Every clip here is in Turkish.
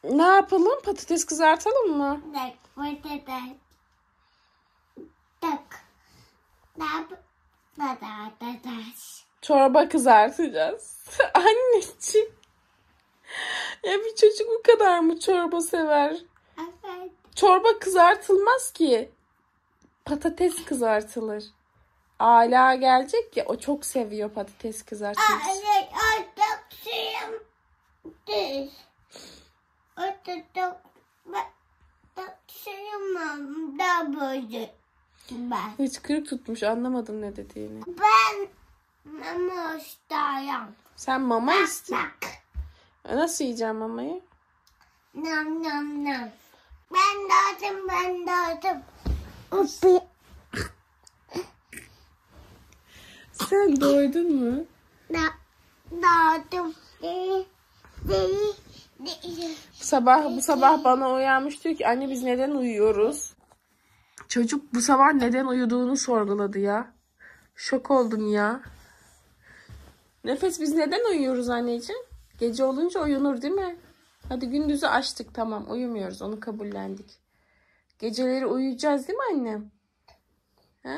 Ne yapalım? Patates kızartalım mı? Patates. Patates. Çorba kızartacağız. Anneciğim. Ya bir çocuk bu kadar mı çorba sever? Evet. Çorba kızartılmaz ki. Patates kızartılır. Ala gelecek ya, o çok seviyor patates kızartması. Evet, taksiyim. Taksiyim da böyle. Ben. Hıçkırık tutmuş, anlamadım ne dediğini. Ben mama istiyorum. Sen mama istiyorsun. Bak. Nasıl yiyeceğim mamayı? Nam nam nam. Ben doğdum. Sen doydun mu? Doğdum. Bu sabah bana uyanmış, diyor ki anne biz neden uyuyoruz? Çocuk bu sabah neden uyuduğunu sorguladı ya. Şok oldum ya. Nefes, biz neden uyuyoruz anneciğim? Gece olunca uyunur değil mi? Hadi gündüzü açtık, tamam uyumuyoruz, onu kabullendik. Geceleri uyuyacağız değil mi annem? He?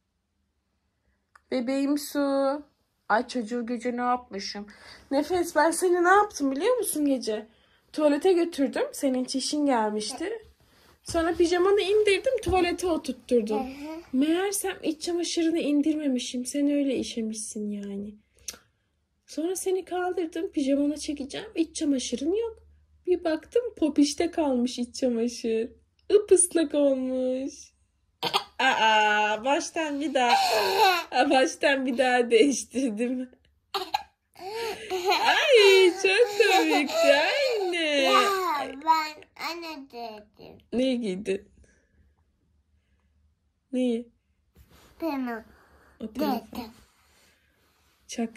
Bebeğim su. Ay çocuğu gece ne yapmışım? Nefes, ben seni ne yaptım biliyor musun gece? Tuvalete götürdüm. Senin çişin gelmişti. Sonra pijamanı indirdim, tuvalete oturtturdum. Meğersem iç çamaşırını indirmemişim. Sen öyle işemişsin yani. Sonra seni kaldırdım, pijamanı çekeceğim. İç çamaşırın yok. Bir baktım popişte kalmış iç çamaşır. Ipaslak olmuş. Baştan bir daha değiştirdim. Ay çok komikti anne. Ya ben anne dedim. Ne giydin? Neyi? Tamam. O telefon. Dedim. Çak.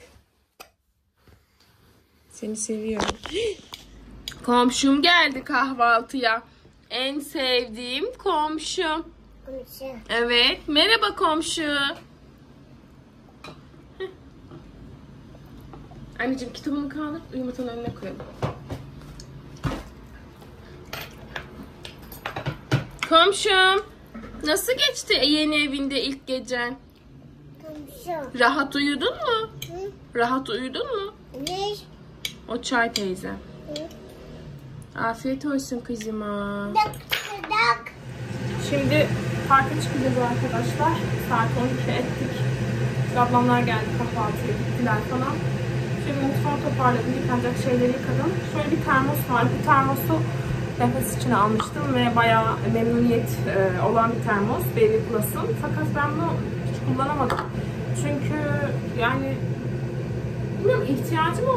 Seni seviyorum. Komşum geldi kahvaltıya. En sevdiğim komşum. Evet. Merhaba komşu. Anneciğim kitabını kaldır. Yumurtanın önüne koyalım. Komşum. Nasıl geçti yeni evinde ilk gecen? Komşu. Rahat uyudun mu? Hı? Rahat uyudun mu? Ne? O çay teyze. Hı? Afiyet olsun kızıma. Dak. Şimdi parka çıkacağız arkadaşlar. Saat 12 ettik. Ablamlar geldi, kahvaltıya gittiler falan. Şimdi mutfağı toparladım, yıkanacak şeyleri yıkadım. Şöyle bir termos var. Bu termosu Nefes için almıştım ve bayağı memnuniyet olan bir termos. Baby Plus'ın. Fakat ben bunu hiç kullanamadım. Çünkü yani bilmiyorum, ihtiyacım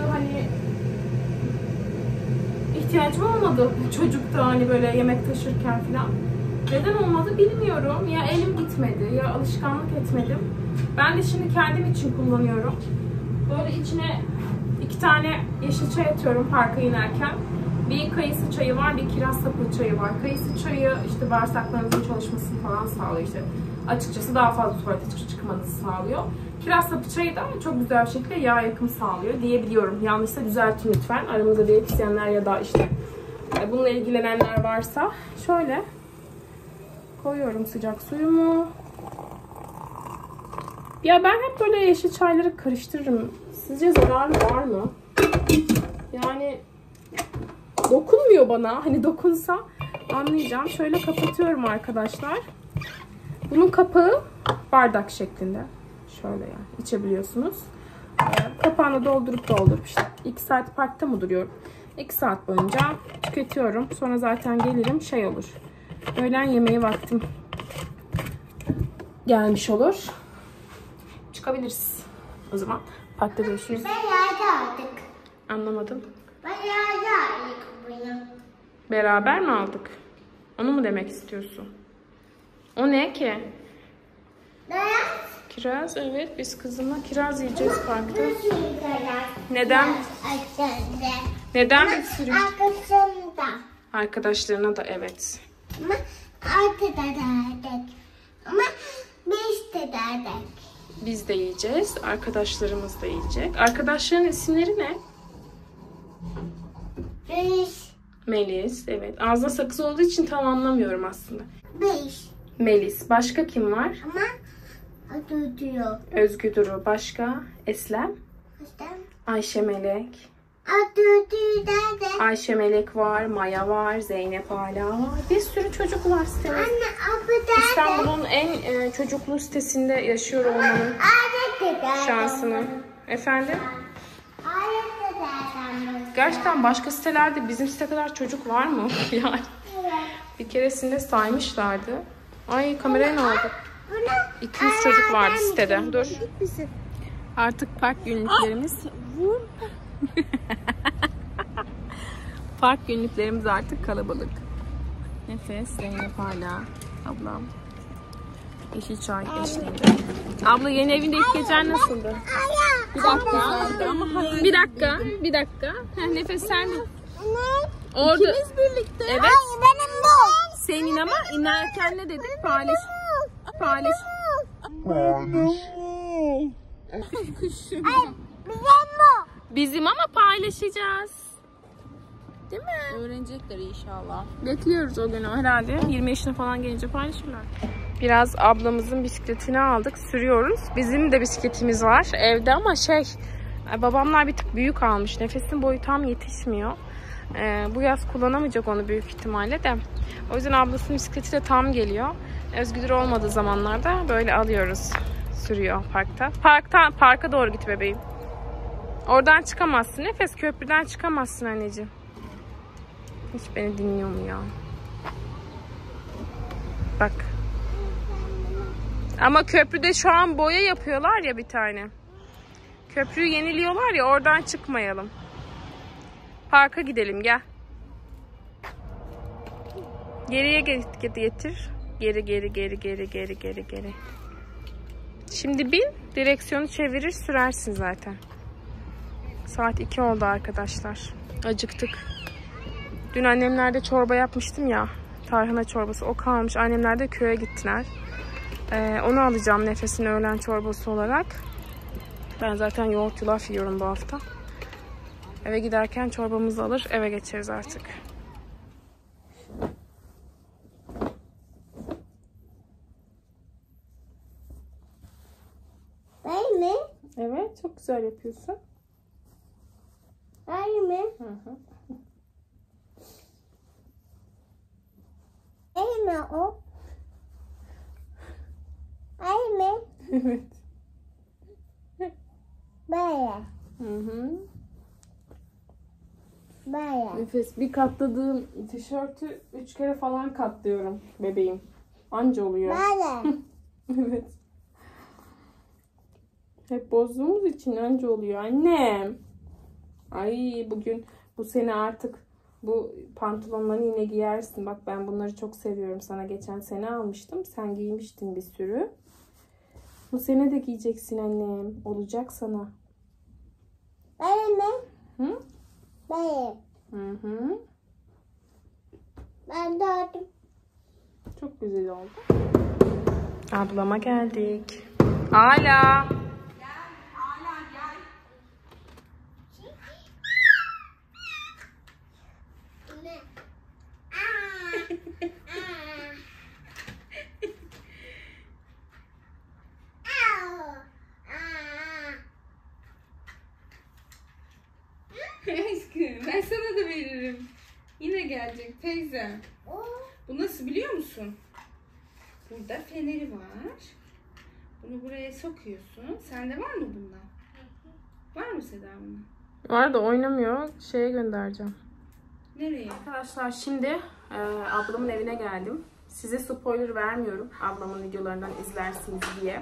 olmadı çocukta, hani böyle yemek taşırken falan. Neden olmadı bilmiyorum. Ya elim gitmedi ya alışkanlık etmedim. Ben de şimdi kendim için kullanıyorum. Böyle içine 2 tane yeşil çay atıyorum parka inerken. Bir kayısı çayı var, bir kiraz sapı çayı var. Kayısı çayı işte bağırsaklarınızın çalışmasını falan sağlıyor. İşte açıkçası daha fazla tuvalete çıkmanızı sağlıyor. Kiraz sapı çayı da çok güzel bir şekilde yağ yakım sağlıyor diyebiliyorum. Yanlışsa düzeltin lütfen. Aramızda diyetisyenler ya da işte bununla ilgilenenler varsa. Şöyle koyuyorum sıcak suyumu. Ya ben hep böyle yeşil çayları karıştırırım. Sizce zararı var mı? Yani dokunmuyor bana. Hani dokunsa anlayacağım. Şöyle kapatıyorum arkadaşlar. Bunun kapağı bardak şeklinde. Şöyle yani içebiliyorsunuz. Kapağını doldurup işte 2 saat parkta mı duruyorum? 2 saat boyunca tüketiyorum. Sonra zaten gelirim şey olur. Öğlen yemeği vaktim gelmiş olur. Çıkabiliriz. O zaman parkta görüşürüz. Ben yağda aldık. Anlamadım. Ben yağda aldık bunu. Beraber mi aldık? Onu mu demek istiyorsun? O ne ki? Beyaz. Kiraz, evet. Biz kızımla kiraz yiyeceğiz parkta. Beyaz. Neden? Arkasında. Neden bir sürü? Arkasında. Arkadaşlarına da evet. Ama arkada da aldık. Ama biz de aldık. Biz de yiyeceğiz. Arkadaşlarımız da yiyecek. Arkadaşların isimleri ne? Biz. Melis, evet. Ağzına sakız olduğu için tam anlamıyorum aslında. 5. Melis. Başka kim var? Ama adı diyor. Özgü Duru. Başka? Eslem. İşte Ayşe Melek. adı diyor dede. Ayşe Melek var, Maya var, Zeynep Ala var. Bir sürü çocuk var sitede. Anne adı dede. İstanbul'un en çocuklu sitesinde yaşıyor olmanın Adı dede. şansını. Efendim? Adı dede. Gerçekten başka sitelerde bizim site kadar çocuk var mı? Yani bir keresinde saymışlardı. Ay kameraya ne oldu? 200 çocuk vardı sitede. Dur. Artık park günlüklerimiz. Park günlüklerimiz artık kalabalık. Nefes, Zeynep hala. Ablam. Yeşil çay eşliğinde. Abla yeni evinde ilk gecen nasıldı? Bir dakika. Bir dakika. Bir dakika. Nefes sen de. Orada. İkimiz birlikte. Evet. Ay benim bu. Senin ama inerken ne dedik? Paylaş. Paylaş. Ay bizim bu. Bizim ama paylaşacağız. Değil mi? Öğrenecekler inşallah. Bekliyoruz o günü herhalde. 20 yaşına falan gelince paylaşırlar. Biraz ablamızın bisikletini aldık. Sürüyoruz. Bizim de bisikletimiz var evde ama babamlar bir tık büyük almış. Nefesin boyu tam yetişmiyor. Bu yaz kullanamayacak onu büyük ihtimalle de. O yüzden ablasının bisikleti de tam geliyor. Özgür olmadığı zamanlarda böyle alıyoruz. Sürüyor parkta. Parka doğru git bebeğim. Oradan çıkamazsın. Nefes köprüden çıkamazsın anneciğim. Hiç beni dinliyor mu ya? Bak. Ama köprüde şu an boya yapıyorlar ya bir tane. Köprüyü yeniliyorlar ya oradan çıkmayalım. Parka gidelim gel. Geriye getir. Geri. Şimdi bin. Direksiyonu çevirir sürersin zaten. Saat 2 oldu arkadaşlar. Acıktık. Dün annemlerde çorba yapmıştım ya. Tarhana çorbası. O kalmış. Annemler de köye gittiler. Onu alacağım Nefes'in öğlen çorbası olarak. Ben zaten yoğurt yulaf yiyorum bu hafta. Eve giderken çorbamızı alır. Eve geçeriz artık. Değil mi? Evet. Çok güzel yapıyorsun. Değil mi? Hı. Değil mi o? Değil mi? Evet. Böyle. Böyle. Nefes bir katladığım tişörtü 3 kere falan katlıyorum bebeğim. Anca oluyor. Böyle. Evet. Hep bozduğumuz için anca oluyor annem. Ay bugün bu sene artık bu pantolonları yine giyersin. Bak ben bunları çok seviyorum. Sana geçen sene almıştım. Sen giymiştin bir sürü. Bu sene de giyeceksin annem. Olacak sana. Böyle mi? Hı? Böyle. Hı. Ben doğdum. Çok güzel oldu. Ablama geldik. Ala. Aşkım ben sana da veririm. Yine gelecek teyze. Bu nasıl biliyor musun? Burada feneri var. Bunu buraya sokuyorsun. Sende var mı bundan? Var mı Seda bundan? Var da oynamıyor. Şeye göndereceğim. Nereye? Arkadaşlar şimdi ablamın evine geldim. Size spoiler vermiyorum. Ablamın videolarından izlersiniz diye.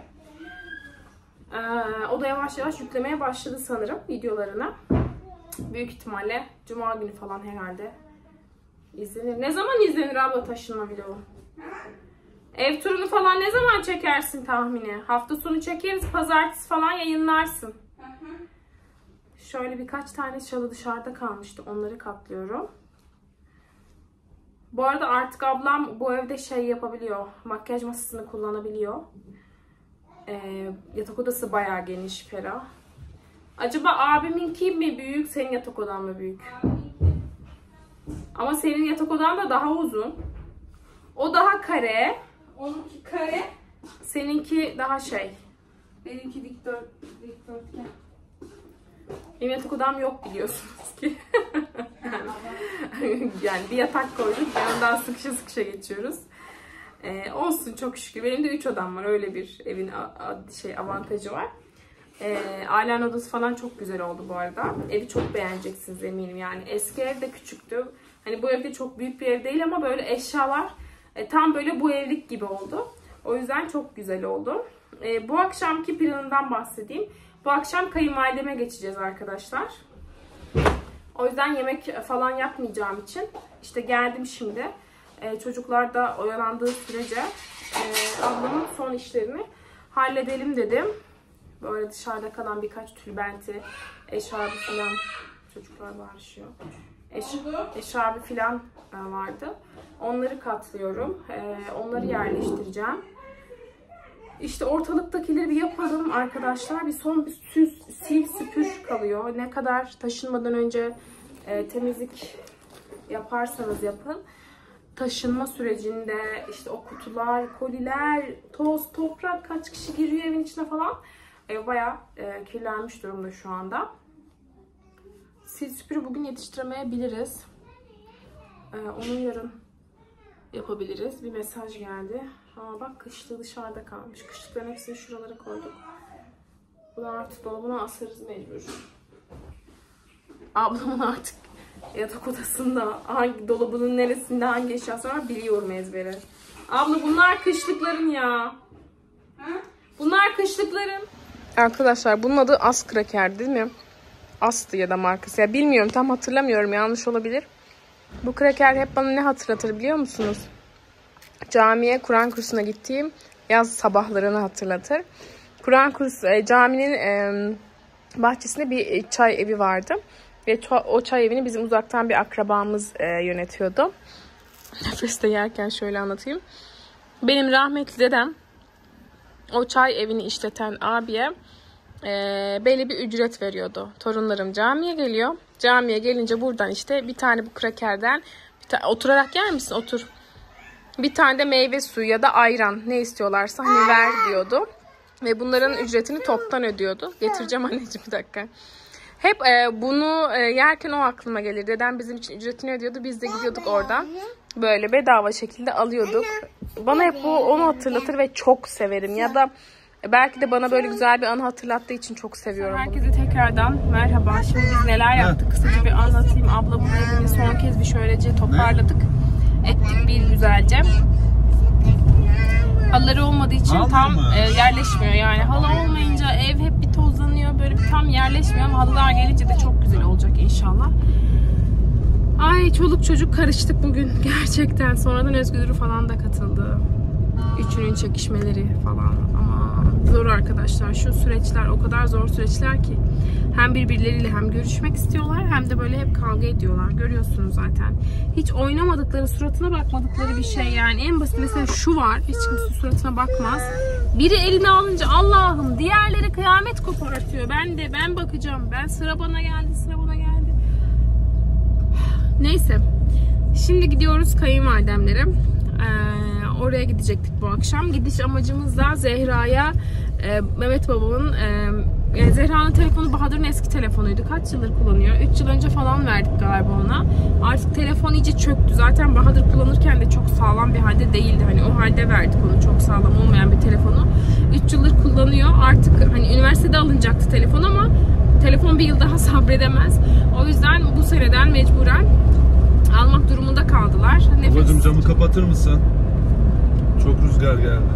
O da yavaş yavaş yüklemeye başladı sanırım videolarına. Büyük ihtimalle Cuma günü falan herhalde izlenir. Ne zaman izlenir abla taşınma vlogu? Ev turunu falan ne zaman çekersin tahmini? Hafta sonu çekeriz, pazartesi falan yayınlarsın. Şöyle birkaç tane çalı dışarıda kalmıştı. Onları katlıyorum. Bu arada artık ablam bu evde şey yapabiliyor. Makyaj masasını kullanabiliyor. Yatak odası bayağı geniş, ferah. Acaba abiminki mi büyük, senin yatak odan mı büyük? Ama senin yatak odan da daha uzun. O daha kare. Onunki kare. Seninki daha şey. Benimki dikdörtgen. Benim yatak odam yok biliyorsunuz ki. Yani bir yatak koyduk. Yanından sıkışa geçiyoruz. Olsun çok şükür. Benim de 3 odam var. Öyle bir evin avantajı var. Ailen odası falan çok güzel oldu bu arada. Evi çok beğeneceksiniz eminim. Yani eski ev de küçüktü. Hani bu evde çok büyük bir ev değil ama böyle eşyalar tam böyle bu evlik gibi oldu. O yüzden çok güzel oldu. Bu akşamki planından bahsedeyim. Bu akşam kayınvalideme geçeceğiz arkadaşlar. O yüzden yemek falan yapmayacağım için işte geldim şimdi. Çocuklar da oyalandığı sürece ablamın son işlerini halledelim dedim. Böyle dışarıda kalan birkaç tülbenti, eşarbı falan, çocuklar bağırışıyor. Eşarbı falan vardı. Onları katlıyorum. Onları yerleştireceğim. İşte ortalıktakileri bir yapalım arkadaşlar. Bir sil süpür kalıyor. Ne kadar taşınmadan önce temizlik yaparsanız yapın. Taşınma sürecinde işte o kutular, koliler, toz, toprak, kaç kişi giriyor evin içine falan. Bayağı kirlenmiş durumda şu anda. Sil süpürü bugün yetiştiremeyebiliriz. Onu yarın yapabiliriz. Bir mesaj geldi. Aa bak kışlığı dışarıda kalmış. Kışlıkların hepsini şuralara koyduk. Bunu artık dolabına asarız mecbur. Ablamın artık yatak odasında hangi dolabının neresinde hangi eşyası var biliyorum ezbere. Abla bunlar kışlıkların ya. Bunlar kışlıkların. Arkadaşlar bunun adı As Kraker değil mi? As'tı ya da markası. Ya bilmiyorum tam hatırlamıyorum, yanlış olabilir. Bu kraker hep bana ne hatırlatır biliyor musunuz? Camiye Kur'an kursuna gittiğim yaz sabahlarını hatırlatır. Kur'an kursu caminin bahçesinde bir çay evi vardı. Ve o çay evini bizim uzaktan bir akrabamız yönetiyordu. Nefeste yerken şöyle anlatayım. Benim rahmetli dedem o çay evini işleten abiye belli bir ücret veriyordu. Torunlarım camiye geliyor. Camiye gelince buradan işte bir tane bu krakerden oturarak yer misin? Otur. Bir tane de meyve suyu ya da ayran ne istiyorlarsa hani ver diyordu. Ve bunların ücretini toptan ödüyordu. Getireceğim anneciğim bir dakika. Hep bunu yerken o aklıma gelir. Dedem bizim için ücretini ödüyordu. Biz de gidiyorduk oradan. Böyle bedava şekilde alıyorduk. Bana hep bu onu hatırlatır ve çok severim. Ya da belki de bana böyle güzel bir anı hatırlattığı için çok seviyorum. Herkese tekrardan merhaba. Şimdi biz neler yaptık kısaca bir anlatayım. Ablamın evini son kez bir şöylece toparladık. Ettik bir güzelce. Halıları olmadığı için tam yerleşmiyor. Yani halı olmayınca ev hep bir tozlanıyor. Böyle bir tam yerleşmiyor ama halılar gelince de çok güzel olacak inşallah. Ay çoluk çocuk karıştık bugün gerçekten. Sonradan Özgür falan da katıldı. Üçünün çekişmeleri falan. Ama zor arkadaşlar. Şu süreçler o kadar zor süreçler ki. Hem birbirleriyle hem görüşmek istiyorlar hem de böyle hep kavga ediyorlar. Görüyorsunuz zaten. Hiç oynamadıkları, suratına bakmadıkları bir şey yani. En basit mesela şu var. Hiç kimse suratına bakmaz. Biri eline alınca Allah'ım diğerleri kıyamet kopartıyor. Ben bakacağım. Sıra bana geldi, sıra bana geldi. Neyse. Şimdi gidiyoruz kayınvalidemlere. Oraya gidecektik bu akşam. Gidiş amacımız da Zehra'ya Mehmet babamın Zehra'nın telefonu Bahadır'ın eski telefonuydu. Kaç yıldır kullanıyor? 3 yıl önce falan verdik galiba ona. Artık telefon iyice çöktü. Zaten Bahadır kullanırken de çok sağlam bir halde değildi. Hani o halde verdik onu, çok sağlam olmayan bir telefonu. 3 yıldır kullanıyor. Artık hani üniversitede alınacaktı telefon ama telefon bir yıl daha sabredemez. O yüzden bu seneden mecburen almak durumunda kaldılar. Babacığım camı kapatır mısın? Çok rüzgar geldi.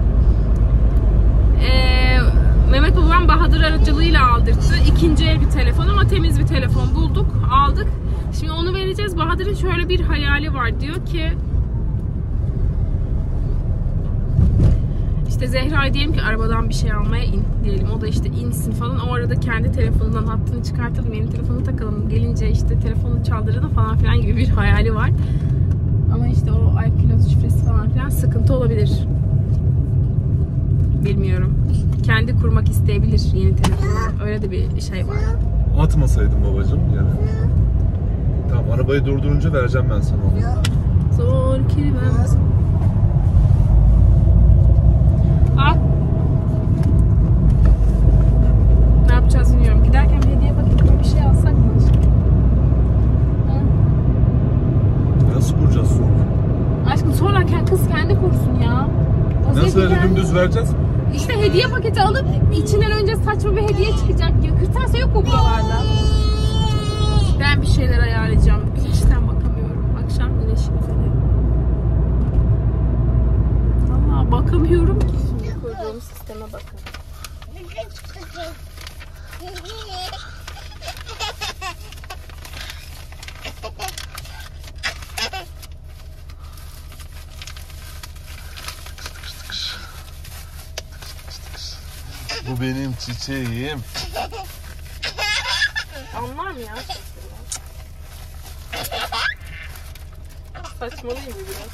Mehmet babam Bahadır aracılığıyla aldırdı. İkinci el bir telefon ama temiz bir telefon bulduk, aldık. Şimdi onu vereceğiz. Bahadır'ın şöyle bir hayali var. Diyor ki işte Zehra'ya diyelim ki arabadan bir şey almaya in diyelim. O da işte insin falan. O arada kendi telefonundan hattını çıkartalım. Benim telefonu takalım. Gelince işte telefonu çaldıralım falan filan gibi bir hayali var. Ama işte o iCloud şifresi falan filan sıkıntı olabilir. Bilmiyorum. Kendi kurmak isteyebilir yeni telefonu. Öyle de bir şey var. Atmasaydın babacığım yani. Tamam, arabayı durdurunca vereceğim ben sana onu. Zor kelimemiz. Al. Ne yapacağız bilmiyorum. Giderken bir hediye paketine bir şey alsak mı? Nasıl kuracağız sonra? Aşkım sonra kız kendi kursun ya. O Nasıl öyle kendi... dümdüz vereceğiz? İşte hediye paketi alıp içinden önce saçma bir hediye çıkacak ya. Kırtasiye yok mu buralarda? Ben bir şeyler ayarlayacağım. Güneşten bakamıyorum. Akşam güneşi güzeli. Valla bakamıyorum ki. Şimdi kurduğum sisteme bakın. Bu benim çiçeğim. Anlar mı ya? Saçmalıyım biraz.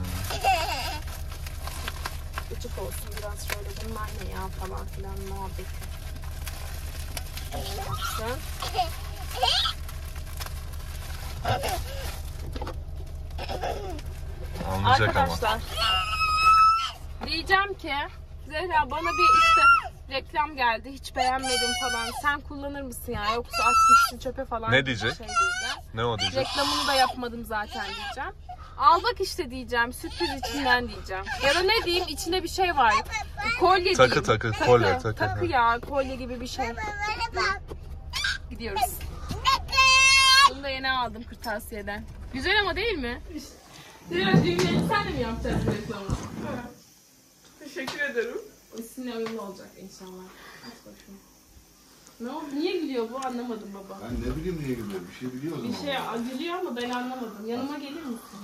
Gıcık olsun biraz şöyle bunlar ne ya falan filan muhabbeti. Baksın. Anlayacak Arkadaşlar. Diyeceğim ki Zehra bana bir işte reklam geldi. Hiç beğenmedim falan. Sen kullanır mısın ya? Yoksa at gitsin çöpe falan. Ne diyecek? Şey diyeceğim. Ne o diyecek? Reklamını da yapmadım zaten diyeceğim. Al bak işte diyeceğim. Sürpriz içinden diyeceğim. Ya da ne diyeyim içinde bir şey var. Kolye Takı diyeyim. kolye takı. Takı ya kolye gibi bir şey. Gidiyoruz. Bunu da yeni aldım kırtasiyeden. Güzel ama değil mi? Biraz düğünlerini sen de mi yapacaksın reklamı? Evet. Teşekkür ederim. Sizinle uyumlu olacak inşallah. Aç bakayım. Ne oldu? Niye gülüyor bu? Anlamadım baba. Ben ne bileyim niye gülüyor? Bir şey biliyor o zaman. Bir şey gülüyor ama ben anlamadım. Yanıma gelir misin?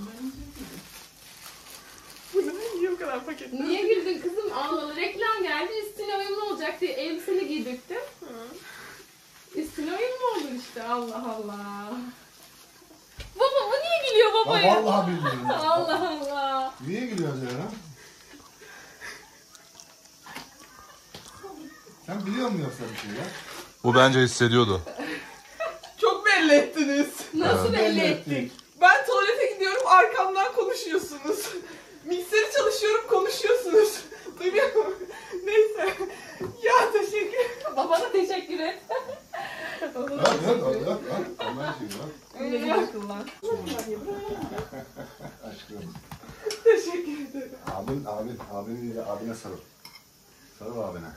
Niye o kadar paket? Niye güldün kızım? Allah Allah. Reklam geldi. Üstüne uyumlu olacak diye elbiseni giydirttim. Üstüne uyumlu olur işte. Allah Allah. Baba bu niye gülüyor baba ya? Vallahi bilmiyorum. Allah Allah. Niye gülüyorsun ya? Sen biliyor musun yoksa bir şey ya? Bu bence hissediyordu. Çok belli ettiniz. Nasıl belli Belli ettik? ettik. Ben tuvalete gidiyorum arkamdan konuşuyorsunuz. Mikseri çalışıyorum konuşuyorsunuz. Duymuyor musun? Neyse. Ya teşekkür. Babana teşekkür et. Al. Ondan şey var. Öyle bir kullan. Aşkım. Teşekkür ederim. Abine sarıl. Sarıl abine.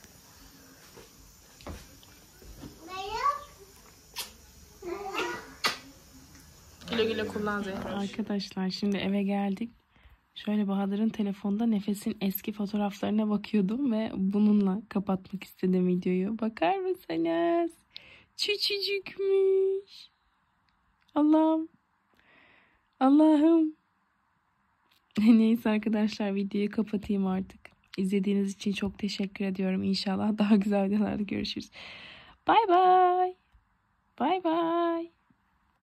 Güle güle kullan Zehra. Arkadaşlar şimdi eve geldik. Şöyle Bahadır'ın telefonda Nefes'in eski fotoğraflarına bakıyordum ve bununla kapatmak istedim videoyu. Bakar mısınız? Küçücükmüş. Allah'ım. Allah'ım. Neyse arkadaşlar videoyu kapatayım artık. İzlediğiniz için çok teşekkür ediyorum. İnşallah daha güzel videolarda görüşürüz. Bay bay. Bay bay.